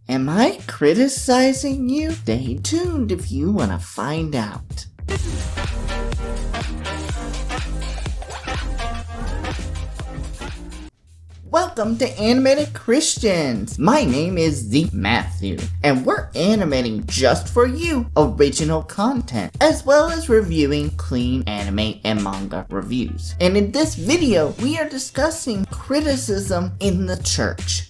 Am I criticizing you? Stay tuned if you want to find out. Welcome to Animated Christians! My name is Zeke Matthew, and we're animating just for you original content, as well as reviewing clean anime and manga reviews. And in this video, we are discussing criticism in the church.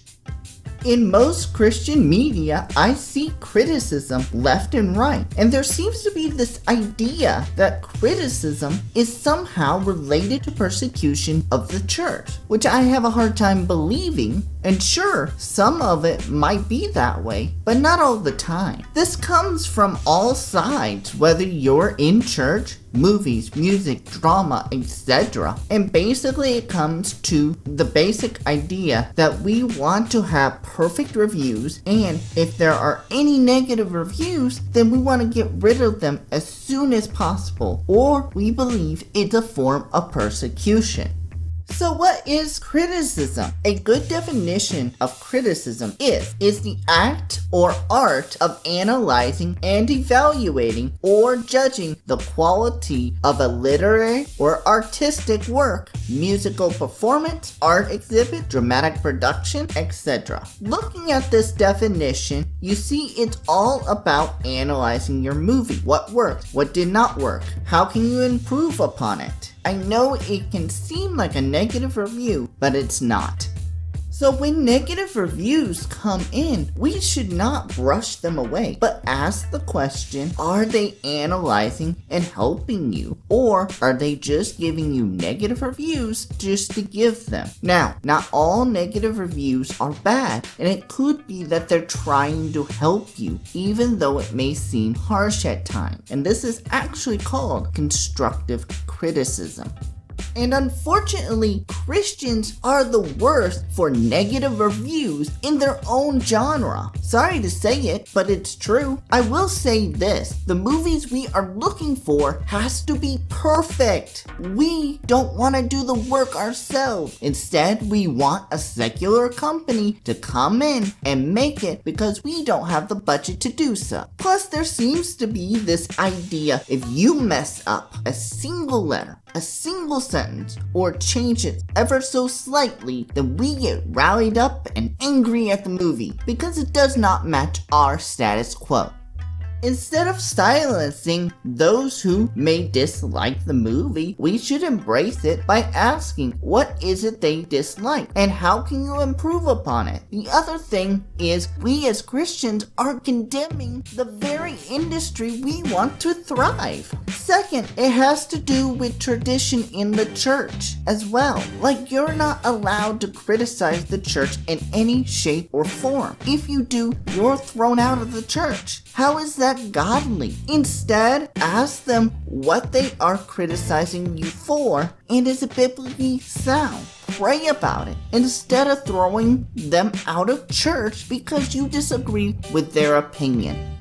In most Christian media, I see criticism left and right, and there seems to be this idea that criticism is somehow related to persecution of the church, which I have a hard time believing, and sure, some of it might be that way, but not all the time. This comes from all sides, whether you're in church, movies, music, drama, etc. And basically it comes to the basic idea that we want to have perfect reviews, and if there are any negative reviews, then we want to get rid of them as soon as possible, or we believe it's a form of persecution. So what is criticism? A good definition of criticism is the act or art of analyzing and evaluating or judging the quality of a literary or artistic work, musical performance, art exhibit, dramatic production, etc. Looking at this definition, you see it's all about analyzing your movie. What worked? What did not work? How can you improve upon it? I know it can seem like a negative review, but it's not. So when negative reviews come in, we should not brush them away, but ask the question, are they analyzing and helping you? Or are they just giving you negative reviews just to give them? Now, not all negative reviews are bad, and it could be that they're trying to help you, even though it may seem harsh at times. And this is actually called constructive criticism. And unfortunately, Christians are the worst for negative reviews in their own genre. Sorry to say it, but it's true. I will say this, the movies we are looking for has to be perfect. We don't want to do the work ourselves. Instead, we want a secular company to come in and make it because we don't have the budget to do so. Plus, there seems to be this idea, if you mess up a single letter, a single sentence, or change it ever so slightly, then we get rallied up and angry at the movie because it does not match our status quo. Instead of silencing those who may dislike the movie, we should embrace it by asking, what is it they dislike and how can you improve upon it? The other thing is, we as Christians are condemning the very industry we want to thrive. Second, it has to do with tradition in the church as well. Like, you're not allowed to criticize the church in any shape or form. If you do, you're thrown out of the church. How is that godly? Instead, ask them what they are criticizing you for, and is it biblically sound? Pray about it instead of throwing them out of church because you disagree with their opinion.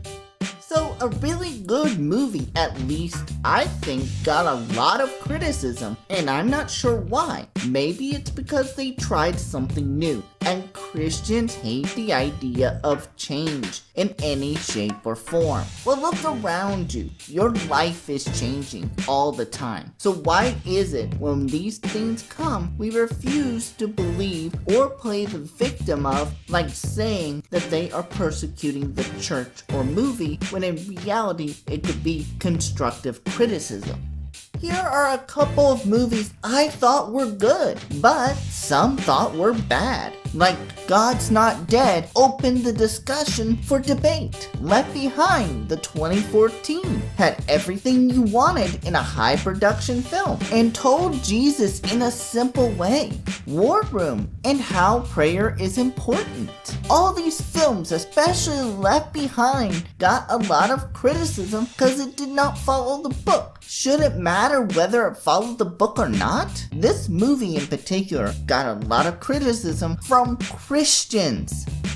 So a really good movie, at least I think, got a lot of criticism, and I'm not sure why. Maybe it's because they tried something new, and Christians hate the idea of change in any shape or form. Well, look around you. Your life is changing all the time. So why is it when these things come, we refuse to believe or play the victim of, like saying that they are persecuting the church or movie, when in reality it could be constructive criticism? Here are a couple of movies I thought were good, but some thought were bad. Like God's Not Dead opened the discussion for debate. Left Behind, the 2014, had everything you wanted in a high production film and told Jesus in a simple way. War Room and how prayer is important. All these films, especially Left Behind, got a lot of criticism because it did not follow the book. Should it matter whether it followed the book or not? This movie in particular got a lot of criticism from Christians.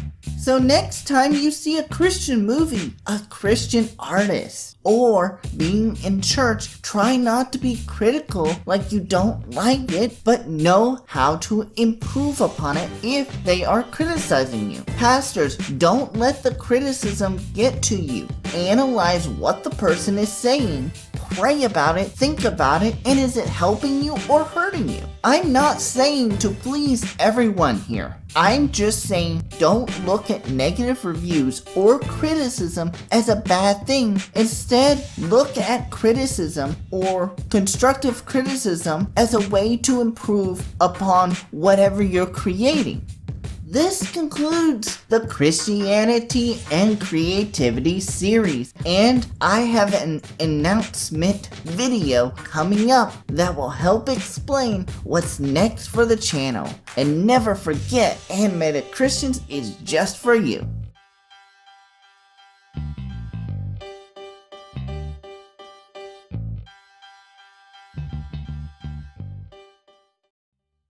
So next time you see a Christian movie, a Christian artist, or being in church, try not to be critical like you don't like it, but know how to improve upon it if they are criticizing you. Pastors, don't let the criticism get to you. Analyze what the person is saying. Pray about it, think about it, and is it helping you or hurting you? I'm not saying to please everyone here. I'm just saying don't look at negative reviews or criticism as a bad thing. Instead, look at criticism or constructive criticism as a way to improve upon whatever you're creating. This concludes the Christianity and Creativity series, and I have an announcement video coming up that will help explain what's next for the channel. And never forget, Animated Christians is just for you.